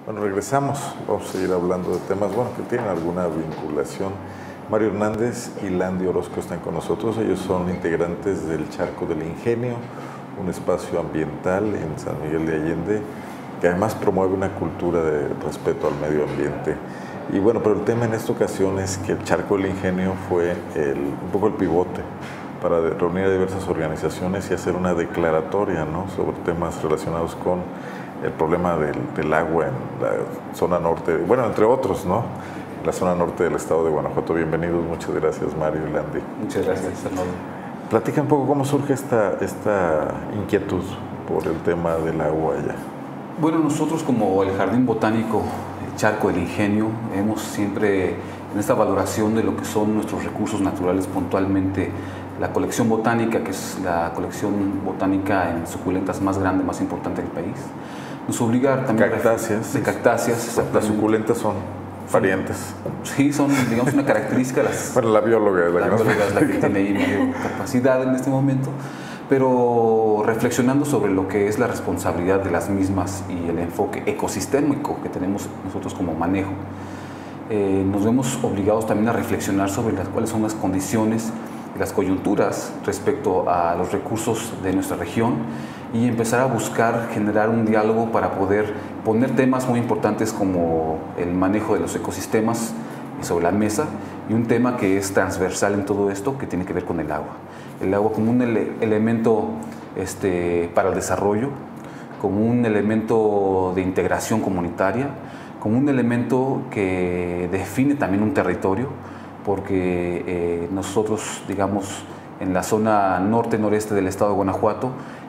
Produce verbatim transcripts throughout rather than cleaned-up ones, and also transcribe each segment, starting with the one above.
Bueno, regresamos. Vamos a seguir hablando de temas, bueno, que tienen alguna vinculación. Mario Hernández y Landy Orozco están con nosotros. Ellos son integrantes del Charco del Ingenio, un espacio ambiental en San Miguel de Allende, que además promueve una cultura de respeto al medio ambiente. Y bueno, pero el tema en esta ocasión es que el Charco del Ingenio fue el, un poco el pivote para reunir a diversas organizaciones y hacer una declaratoria, ¿no?, sobre temas relacionados con el problema del, del agua en la zona norte, bueno, entre otros, ¿no?, en la zona norte del estado de Guanajuato. Bienvenidos, muchas gracias, Mario y Landy. Muchas gracias, Fernando. Platica un poco cómo surge esta, esta inquietud por el tema del agua allá. Bueno, nosotros como el Jardín Botánico el Charco del Ingenio hemos siempre, en esta valoración de lo que son nuestros recursos naturales, puntualmente la colección botánica, que es la colección botánica en suculentas más grande, más importante del país, nos obliga también cactáceas, de cactáceas. Las suculentas son parientes. Sí, son, digamos, una característica de las... Bueno, la bióloga es la, la, que, bióloga es la que tiene ahí mayor capacidad en este momento, pero reflexionando sobre lo que es la responsabilidad de las mismas y el enfoque ecosistémico que tenemos nosotros como manejo, eh, nos vemos obligados también a reflexionar sobre las, cuáles son las condiciones y las coyunturas respecto a los recursos de nuestra región y empezar a buscar generar un diálogo para poder poner temas muy importantes como el manejo de los ecosistemas sobre la mesa, y un tema que es transversal en todo esto, que tiene que ver con el agua. El agua como un ele elemento este, para el desarrollo, como un elemento de integración comunitaria, como un elemento que define también un territorio, porque eh, nosotros, digamos, en la zona norte-noreste del estado de Guanajuato,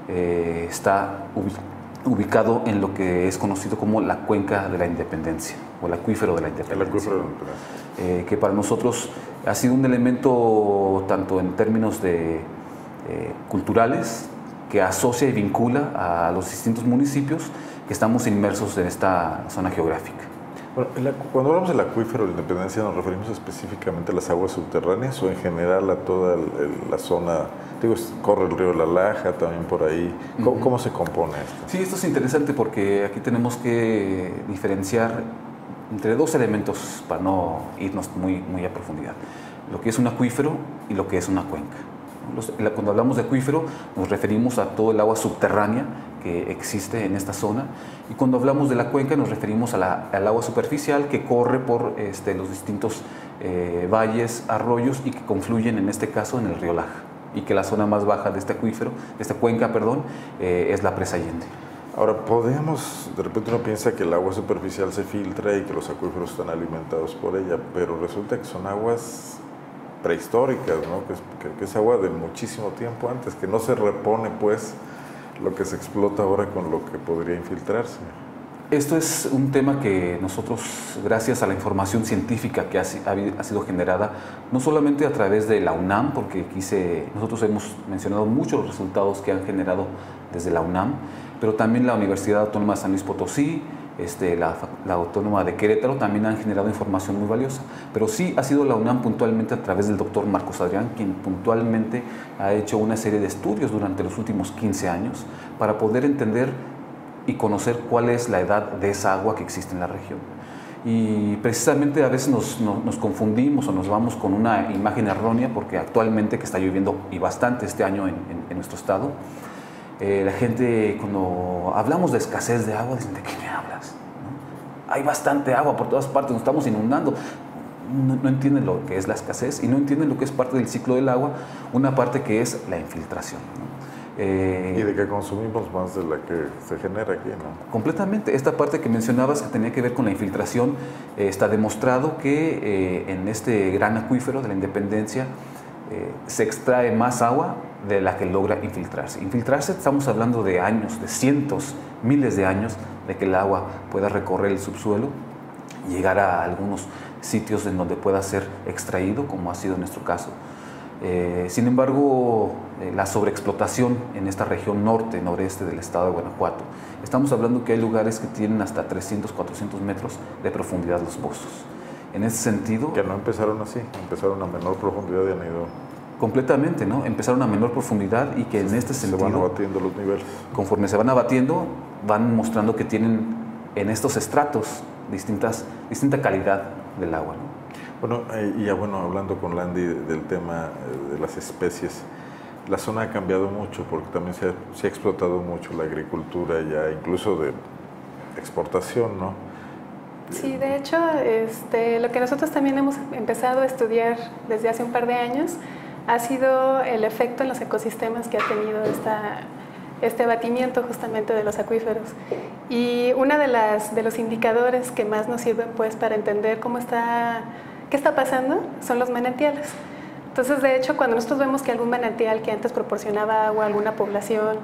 eh, está ubicado en lo que es conocido como la Cuenca de la Independencia, o el acuífero de la Independencia. El acuífero de la Independencia. Eh, que para nosotros ha sido un elemento, tanto en términos de, eh, culturales, que asocia y vincula a los distintos municipios que estamos inmersos en esta zona geográfica. Bueno, el, cuando hablamos del acuífero de la Independencia, ¿nos referimos específicamente a las aguas subterráneas o en general a toda el, el, la zona? Digo, corre el río de la Laja también por ahí. ¿Cómo, uh-huh. ¿Cómo se compone esto? Sí, esto es interesante porque aquí tenemos que diferenciar entre dos elementos para no irnos muy, muy a profundidad: lo que es un acuífero y lo que es una cuenca. Los, cuando hablamos de acuífero nos referimos a todo el agua subterránea que existe en esta zona, y cuando hablamos de la cuenca nos referimos a la, al agua superficial que corre por este, los distintos eh, valles, arroyos, y que confluyen en este caso en el río Laja, y que la zona más baja de este acuífero, de esta cuenca, perdón, eh, es la presa Allende. Ahora, podemos, de repente uno piensa que el agua superficial se filtra y que los acuíferos están alimentados por ella, pero resulta que son aguas prehistóricas, ¿no? Que es, que, que es agua de muchísimo tiempo antes, que no se repone, pues, lo que se explota ahora con lo que podría infiltrarse. Esto es un tema que nosotros, gracias a la información científica que ha, ha sido generada, no solamente a través de la UNAM, porque aquí se, nosotros hemos mencionado mucho los resultados que han generado desde la UNAM, pero también la Universidad Autónoma de San Luis Potosí, este, la, la Autónoma de Querétaro, también han generado información muy valiosa. Pero sí ha sido la UNAM puntualmente a través del doctor Marcos Adrián, quien puntualmente ha hecho una serie de estudios durante los últimos quince años para poder entender y conocer cuál es la edad de esa agua que existe en la región. Y precisamente a veces nos, nos, nos confundimos o nos vamos con una imagen errónea, porque actualmente, que está lloviendo y bastante este año en, en, en nuestro estado, eh, la gente, cuando hablamos de escasez de agua, dicen: ¿de qué me hablas? ¿No? Hay bastante agua por todas partes, nos estamos inundando. No, no entienden lo que es la escasez y no entienden lo que es parte del ciclo del agua, una parte que es la infiltración, ¿no? Eh, y de que consumimos más de la que se genera aquí, ¿no? Completamente. Esta parte que mencionabas, que tenía que ver con la infiltración, eh, está demostrado que eh, en este gran acuífero de la Independencia eh, se extrae más agua de la que logra infiltrarse. Infiltrarse, estamos hablando de años, de cientos, miles de años, de que el agua pueda recorrer el subsuelo y llegar a algunos sitios en donde pueda ser extraído, como ha sido nuestro caso. Eh, sin embargo, eh, la sobreexplotación en esta región norte, noreste del estado de Guanajuato, estamos hablando que hay lugares que tienen hasta trescientos, cuatrocientos metros de profundidad los pozos. En ese sentido... Que no empezaron así, empezaron a menor profundidad y han ido... Completamente, ¿no? Empezaron a menor profundidad y que en este sentido... Se van abatiendo los niveles. Conforme se van abatiendo, van mostrando que tienen en estos estratos distintas, distinta calidad del agua, ¿no? Bueno, eh, y ya bueno, hablando con Landy del tema de las especies, la zona ha cambiado mucho porque también se ha, se ha explotado mucho la agricultura ya incluso de exportación, ¿no? Sí, de hecho, este, lo que nosotros también hemos empezado a estudiar desde hace un par de años ha sido el efecto en los ecosistemas que ha tenido esta, este abatimiento justamente de los acuíferos. Y uno de, las, de los indicadores que más nos sirven pues, para entender cómo está, qué está pasando son los manantiales. Entonces, de hecho, cuando nosotros vemos que algún manantial que antes proporcionaba agua a alguna población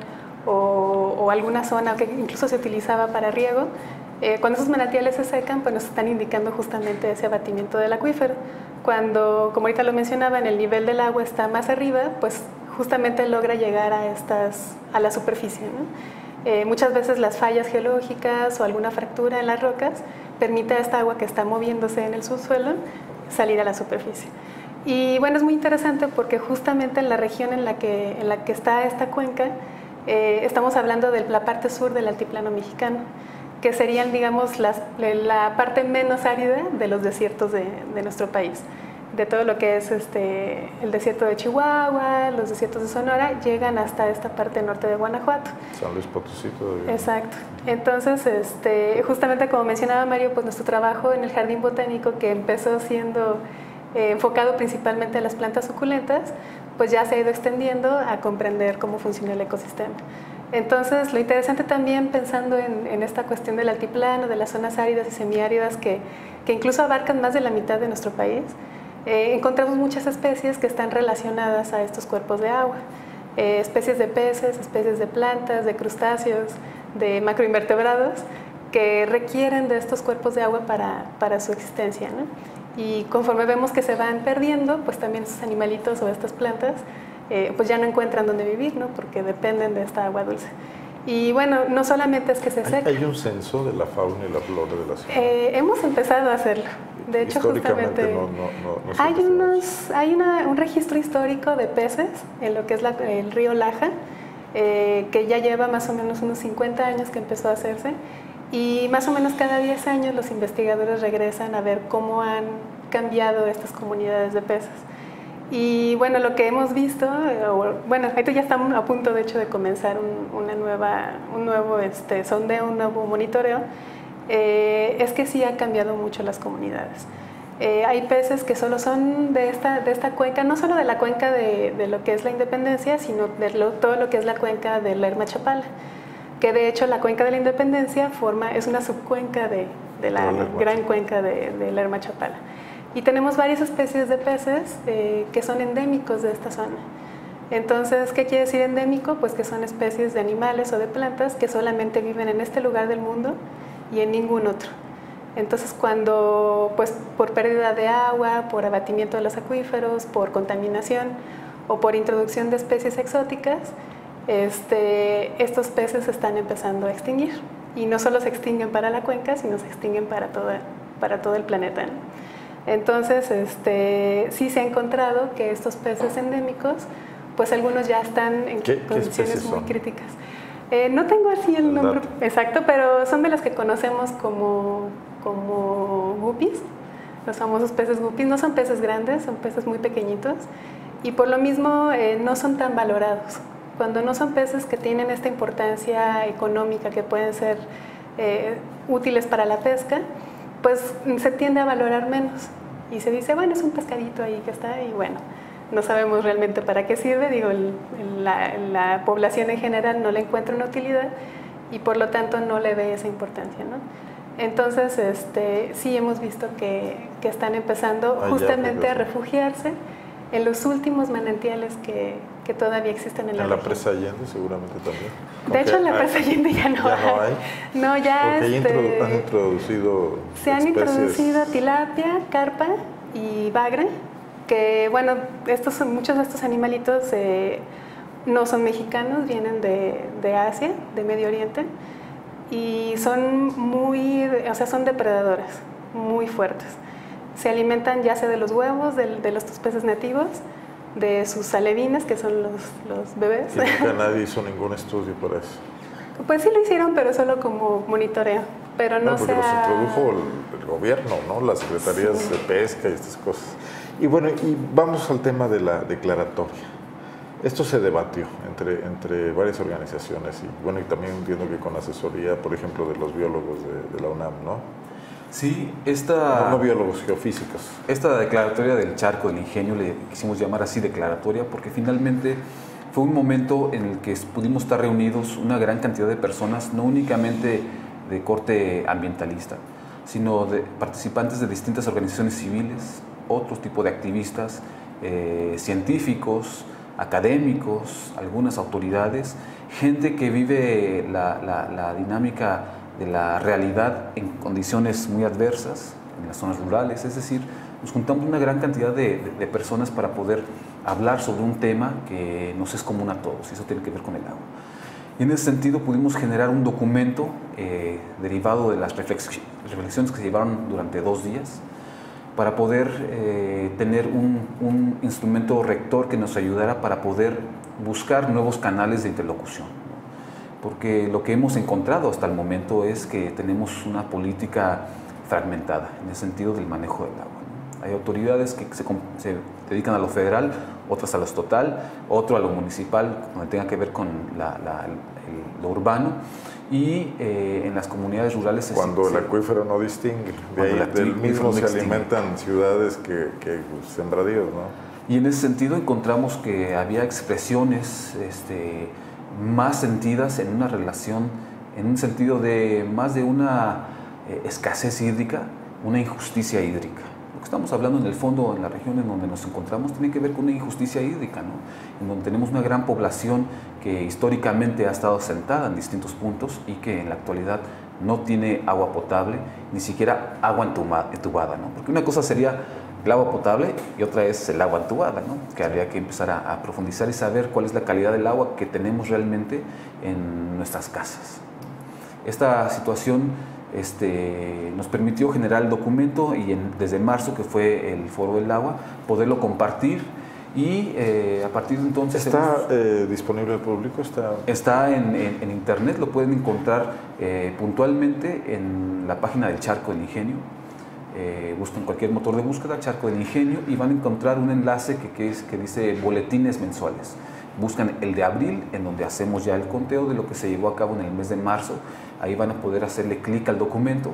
o, o alguna zona que incluso se utilizaba para riego, eh, cuando esos manantiales se secan, pues nos están indicando justamente ese abatimiento del acuífero. Cuando, como ahorita lo mencionaba, en el nivel del agua está más arriba, pues justamente logra llegar a, estas, a la superficie, ¿no? Eh, muchas veces las fallas geológicas o alguna fractura en las rocas permite a esta agua que está moviéndose en el subsuelo salir a la superficie. Y bueno, es muy interesante porque justamente en la región en la que, en la que está esta cuenca, eh, estamos hablando de la parte sur del altiplano mexicano, que serían, digamos, las, la parte menos árida de los desiertos de, de nuestro país. De todo lo que es este, el desierto de Chihuahua, los desiertos de Sonora, llegan hasta esta parte norte de Guanajuato. San Luis Potosí todavía. Exacto. Entonces, este, justamente como mencionaba Mario, pues nuestro trabajo en el Jardín Botánico, que empezó siendo eh, enfocado principalmente a las plantas suculentas, pues ya se ha ido extendiendo a comprender cómo funciona el ecosistema. Entonces, lo interesante también pensando en, en esta cuestión del altiplano, de las zonas áridas y semiáridas que, que incluso abarcan más de la mitad de nuestro país, eh, encontramos muchas especies que están relacionadas a estos cuerpos de agua. Eh, especies de peces, especies de plantas, de crustáceos, de macroinvertebrados que requieren de estos cuerpos de agua para, para su existencia, ¿no? Y conforme vemos que se van perdiendo, pues también estos animalitos o estas plantas Eh, pues ya no encuentran dónde vivir, ¿no? Porque dependen de esta agua dulce. Y bueno, no solamente es que se seca. ¿Hay un censo de la fauna y la flora de la ciudad? Eh, hemos empezado a hacerlo. De hecho, históricamente justamente no, no, no, no se hay, unos, hay una, un registro histórico de peces en lo que es la, el río Laja, eh, que ya lleva más o menos unos cincuenta años que empezó a hacerse, y más o menos cada diez años los investigadores regresan a ver cómo han cambiado estas comunidades de peces. Y bueno, lo que hemos visto, bueno, ahorita ya estamos a punto de hecho de comenzar un, una nueva, un nuevo este, sondeo, un nuevo monitoreo, eh, es que sí ha cambiado mucho las comunidades. Eh, hay peces que solo son de esta, de esta cuenca, no solo de la cuenca de, de lo que es la Independencia, sino de lo, todo lo que es la cuenca de Lerma Chapala, que de hecho la cuenca de la Independencia forma, es una subcuenca de, de la gran cuenca de, de Lerma Chapala. Y tenemos varias especies de peces eh, que son endémicos de esta zona. Entonces, ¿qué quiere decir endémico? Pues que son especies de animales o de plantas que solamente viven en este lugar del mundo y en ningún otro. Entonces, cuando, pues, por pérdida de agua, por abatimiento de los acuíferos, por contaminación o por introducción de especies exóticas, este, estos peces se están empezando a extinguir. Y no solo se extinguen para la cuenca, sino se extinguen para, toda, para todo el planeta, ¿no? Entonces, este, sí se ha encontrado que estos peces endémicos, pues algunos ya están en ¿Qué, condiciones qué muy son? críticas. Eh, no tengo así el, el nombre dato. exacto, pero son de los que conocemos como, como guppies, los famosos peces guppies. No son peces grandes, son peces muy pequeñitos y por lo mismo eh, no son tan valorados. Cuando no son peces que tienen esta importancia económica, que pueden ser eh, útiles para la pesca, pues se tiende a valorar menos y se dice, bueno, es un pescadito ahí que está y bueno, no sabemos realmente para qué sirve, digo, el, la, la población en general no le encuentra una utilidad y por lo tanto no le ve esa importancia, ¿no? Entonces, este, sí hemos visto que, que están empezando ah, justamente ya, a refugiarse en los últimos manantiales que, que todavía existen en la En la región. Presa Allende seguramente también. De hecho, en la hay, Presa Allende ya no ya hay. No, hay. No, ya Porque este, introdu han introducido se han especies. introducido tilapia, carpa y bagre, que bueno, estos, muchos de estos animalitos eh, no son mexicanos, vienen de, de Asia, de Medio Oriente, y son muy, o sea, son depredadoras, muy fuertes. Se alimentan ya sea de los huevos, de, de los peces nativos, de sus alevines, que son los, los bebés. Y nunca nadie hizo ningún estudio por eso. Pues sí lo hicieron, pero solo como monitoreo. pero no, no porque se ha... los introdujo el, el gobierno, ¿no? Las secretarías sí. de pesca y estas cosas. Y bueno, y vamos al tema de la declaratoria. Esto se debatió entre, entre varias organizaciones y bueno, y también entiendo que con asesoría, por ejemplo, de los biólogos de, de la UNAM, ¿no? Sí, esta... No, no biólogos, geofísicos. Esta declaratoria del Charco del Ingenio, le quisimos llamar así declaratoria, porque finalmente fue un momento en el que pudimos estar reunidos una gran cantidad de personas, no únicamente de corte ambientalista, sino de participantes de distintas organizaciones civiles, otro tipo de activistas, eh, científicos, académicos, algunas autoridades, gente que vive la, la, la dinámica de la realidad en condiciones muy adversas, en las zonas rurales, es decir, nos juntamos una gran cantidad de, de, de personas para poder hablar sobre un tema que nos es común a todos, y eso tiene que ver con el agua. Y en ese sentido pudimos generar un documento eh, derivado de las reflexiones que se llevaron durante dos días, para poder eh, tener un, un instrumento rector que nos ayudara para poder buscar nuevos canales de interlocución. Porque lo que hemos encontrado hasta el momento es que tenemos una política fragmentada en el sentido del manejo del agua, ¿no? Hay autoridades que se, se dedican a lo federal, otras a lo estatal, otro a lo municipal, donde tenga que ver con la, la, el, lo urbano, y eh, en las comunidades rurales... Cuando se, el acuífero no distingue, de ahí, del mismo se alimentan ciudades que, que sembradíos, ¿no? Y en ese sentido encontramos que había expresiones este, más sentidas en una relación, en un sentido de más de una eh, escasez hídrica, una injusticia hídrica. Lo que estamos hablando en el fondo, en la región en donde nos encontramos, tiene que ver con una injusticia hídrica, ¿no? En donde tenemos una gran población que históricamente ha estado asentada en distintos puntos y que en la actualidad no tiene agua potable, ni siquiera agua entubada, ¿no? Porque una cosa sería el agua potable y otra es el agua entubada, ¿no? Que habría que empezar a, a profundizar y saber cuál es la calidad del agua que tenemos realmente en nuestras casas. Esta situación este, nos permitió generar el documento y en, desde marzo, que fue el Foro del Agua, poderlo compartir y eh, a partir de entonces... ¿Está hemos, eh, disponible al público? Está, está en, en, en internet, lo pueden encontrar eh, puntualmente en la página del Charco del Ingenio. Eh, buscan cualquier motor de búsqueda, Charco del Ingenio, y van a encontrar un enlace que, que, es, que dice boletines mensuales. Buscan el de abril, en donde hacemos ya el conteo de lo que se llevó a cabo en el mes de marzo. Ahí van a poder hacerle clic al documento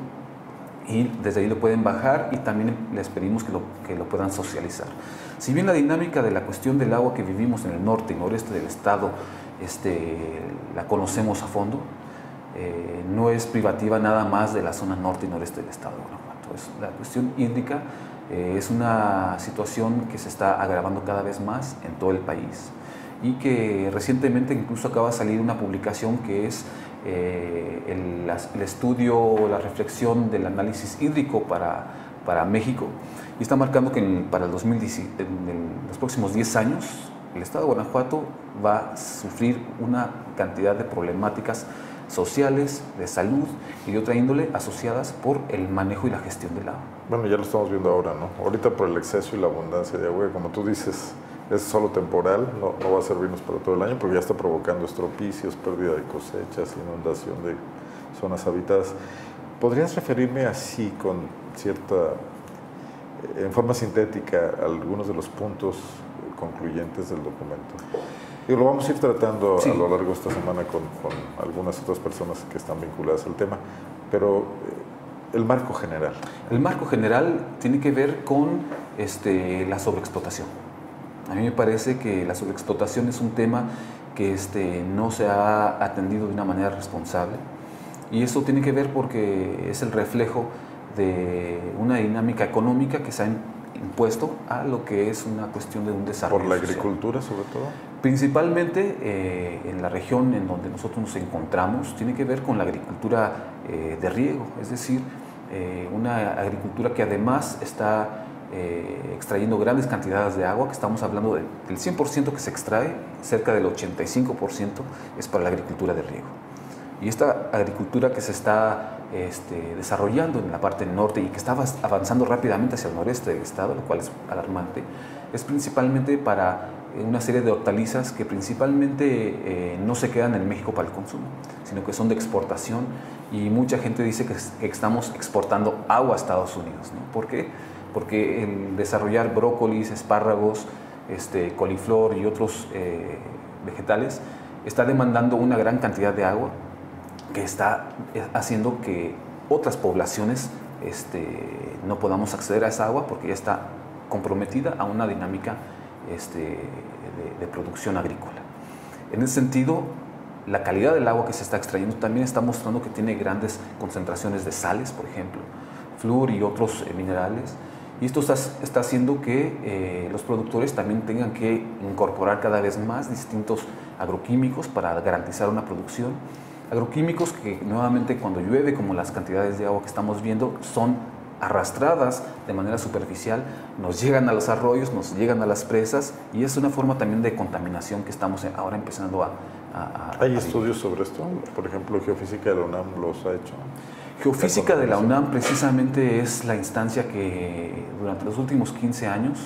y desde ahí lo pueden bajar, y también les pedimos que lo, que lo puedan socializar. Si bien la dinámica de la cuestión del agua que vivimos en el norte y noreste del estado este, la conocemos a fondo, eh, no es privativa nada más de la zona norte y noreste del estado de Guanajuato. Entonces, la cuestión hídrica eh, es una situación que se está agravando cada vez más en todo el país, y que recientemente incluso acaba de salir una publicación que es eh, el, el estudio, la reflexión del análisis hídrico para, para México, y está marcando que en, para el dos mil diez, en, en los próximos diez años el estado de Guanajuato va a sufrir una cantidad de problemáticas sociales, de salud y de otra índole asociadas por el manejo y la gestión del agua. Bueno, ya lo estamos viendo ahora, ¿no? Ahorita por el exceso y la abundancia de agua, como tú dices, es solo temporal, no, no va a servirnos para todo el año, porque ya está provocando estropicios, pérdida de cosechas, inundación de zonas habitadas. ¿Podrías referirme así, con cierta, en forma sintética, a algunos de los puntos concluyentes del documento? Y lo vamos a ir tratando sí. a lo largo de esta semana con, con algunas otras personas que están vinculadas al tema, pero eh, el marco general. El marco general tiene que ver con este, la sobreexplotación. A mí me parece que la sobreexplotación es un tema que este, no se ha atendido de una manera responsable, y eso tiene que ver porque es el reflejo de una dinámica económica que se ha impuesto a lo que es una cuestión de un desarrollo ¿Por la social. agricultura sobre todo? Principalmente eh, en la región en donde nosotros nos encontramos, tiene que ver con la agricultura eh, de riego, es decir, eh, una agricultura que además está eh, extrayendo grandes cantidades de agua, que estamos hablando de, del cien por ciento que se extrae, cerca del ochenta y cinco por ciento es para la agricultura de riego. Y esta agricultura que se está este, desarrollando en la parte norte y que está avanzando rápidamente hacia el noreste del estado, lo cual es alarmante, es principalmente para una serie de hortalizas que principalmente eh, no se quedan en México para el consumo, sino que son de exportación, y mucha gente dice que, que estamos exportando agua a Estados Unidos, ¿no? ¿Por qué? Porque el desarrollar brócolis, espárragos, este, coliflor y otros eh, vegetales está demandando una gran cantidad de agua que está haciendo que otras poblaciones este, no podamos acceder a esa agua porque ya está comprometida a una dinámica este, de, de producción agrícola. En ese sentido, la calidad del agua que se está extrayendo también está mostrando que tiene grandes concentraciones de sales, por ejemplo, flúor y otros eh, minerales. Y esto está, está haciendo que eh, los productores también tengan que incorporar cada vez más distintos agroquímicos para garantizar una producción. Agroquímicos que nuevamente cuando llueve, como las cantidades de agua que estamos viendo, son arrastradas de manera superficial, nos llegan a los arroyos, nos llegan a las presas, y es una forma también de contaminación que estamos ahora empezando a... a, a ¿Hay a estudios sobre esto? Por ejemplo, Geofísica de la UNAM los ha hecho. Geofísica de la UNAM precisamente es la instancia que durante los últimos quince años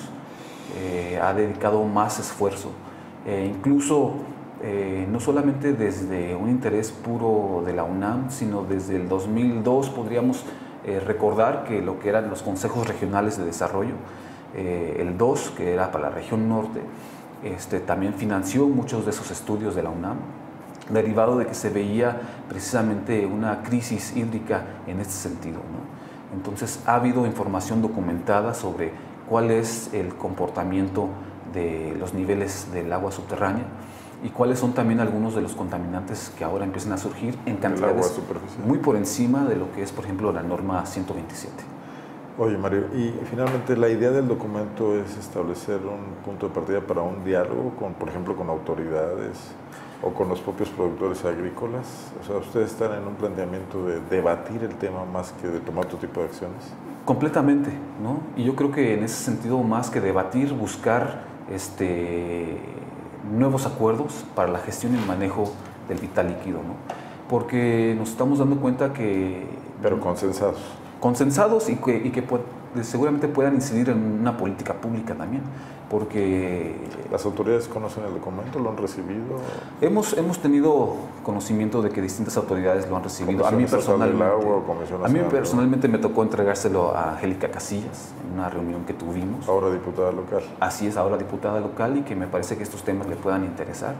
eh, ha dedicado más esfuerzo. Eh, incluso eh, no solamente desde un interés puro de la UNAM, sino desde el dos mil dos podríamos eh, recordar que lo que eran los consejos regionales de desarrollo, eh, el D O S, que era para la región norte, este, también financió muchos de esos estudios de la UNAM, derivado de que se veía precisamente una crisis hídrica en este sentido, ¿no? Entonces ha habido información documentada sobre cuál es el comportamiento de los niveles del agua subterránea y cuáles son también algunos de los contaminantes que ahora empiezan a surgir en cantidades muy por encima de lo que es, por ejemplo, la norma ciento veintisiete. Oye, Mario, y finalmente la idea del documento es establecer un punto de partida para un diálogo, con, por ejemplo, con autoridades o con los propios productores agrícolas. O sea, ¿ustedes están en un planteamiento de debatir el tema más que de tomar otro tipo de acciones? Completamente, ¿no? Y yo creo que en ese sentido, más que debatir, buscar este, nuevos acuerdos para la gestión y el manejo del vital líquido, ¿no? Porque nos estamos dando cuenta que... Pero consensados. Consensados y que, y que pu seguramente puedan incidir en una política pública también, porque... ¿Las autoridades conocen el documento? ¿Lo han recibido? Hemos, hemos tenido conocimiento de que distintas autoridades lo han recibido. A mí personalmente, agua, a mí personalmente me tocó entregárselo a Angélica Casillas en una reunión que tuvimos. Ahora diputada local. Así es, ahora diputada local, y que me parece que estos temas le puedan interesar.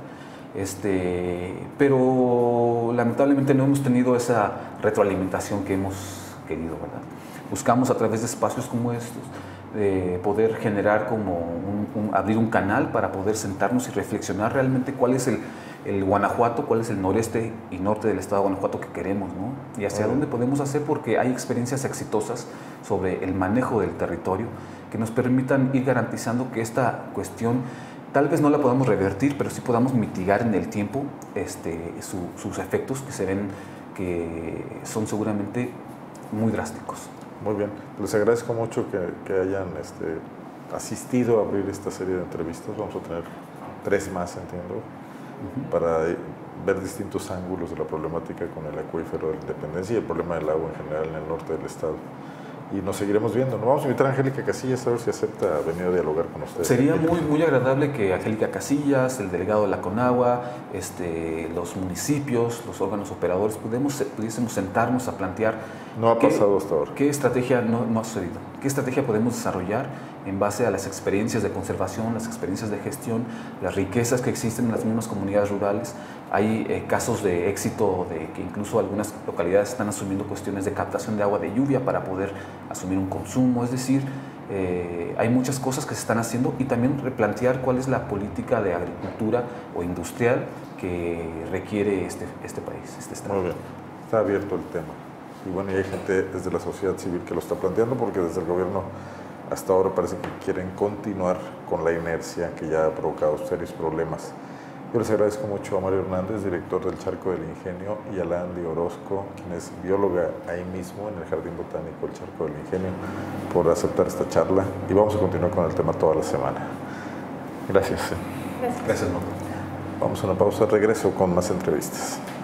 Este, pero lamentablemente no hemos tenido esa retroalimentación que hemos querido, ¿verdad? Buscamos a través de espacios como estos de poder generar como un, un, abrir un canal para poder sentarnos y reflexionar realmente cuál es el, el Guanajuato, cuál es el noreste y norte del estado de Guanajuato que queremos, ¿no? Y hacia dónde podemos hacer, porque hay experiencias exitosas sobre el manejo del territorio que nos permitan ir garantizando que esta cuestión tal vez no la podamos revertir, pero sí podamos mitigar en el tiempo este, su, sus efectos, que se ven que son seguramente muy drásticos. Muy bien, les agradezco mucho que, que hayan este, asistido a abrir esta serie de entrevistas. Vamos a tener tres más, entiendo, uh-huh. para ver distintos ángulos de la problemática con el acuífero de la Independencia y el problema del agua en general en el norte del estado. Y nos seguiremos viendo. Nos vamos a invitar a Angélica Casillas a ver si acepta venir a dialogar con ustedes. Sería muy, muy agradable que Angélica Casillas, el delegado de la CONAGUA, este, los municipios, los órganos operadores, pudimos, pudiésemos sentarnos a plantear. No ha qué, pasado hasta ahora. ¿Qué estrategia no, no ha sucedido? ¿Qué estrategia podemos desarrollar en base a las experiencias de conservación, las experiencias de gestión, las riquezas que existen en las mismas comunidades rurales? Hay eh, casos de éxito de que incluso algunas localidades están asumiendo cuestiones de captación de agua de lluvia para poder asumir un consumo, es decir, eh, hay muchas cosas que se están haciendo, y también replantear cuál es la política de agricultura o industrial que requiere este, este país, este estado. Muy bien, está abierto el tema. Y bueno, y hay gente desde la sociedad civil que lo está planteando, porque desde el gobierno hasta ahora parece que quieren continuar con la inercia que ya ha provocado serios problemas. Yo les agradezco mucho a Mario Hernández, director del Charco del Ingenio, y a Landy Orozco, quien es bióloga ahí mismo en el Jardín Botánico del Charco del Ingenio, por aceptar esta charla, y vamos a continuar con el tema toda la semana. Gracias. Gracias. Gracias, ¿no? Vamos a una pausa, regreso con más entrevistas.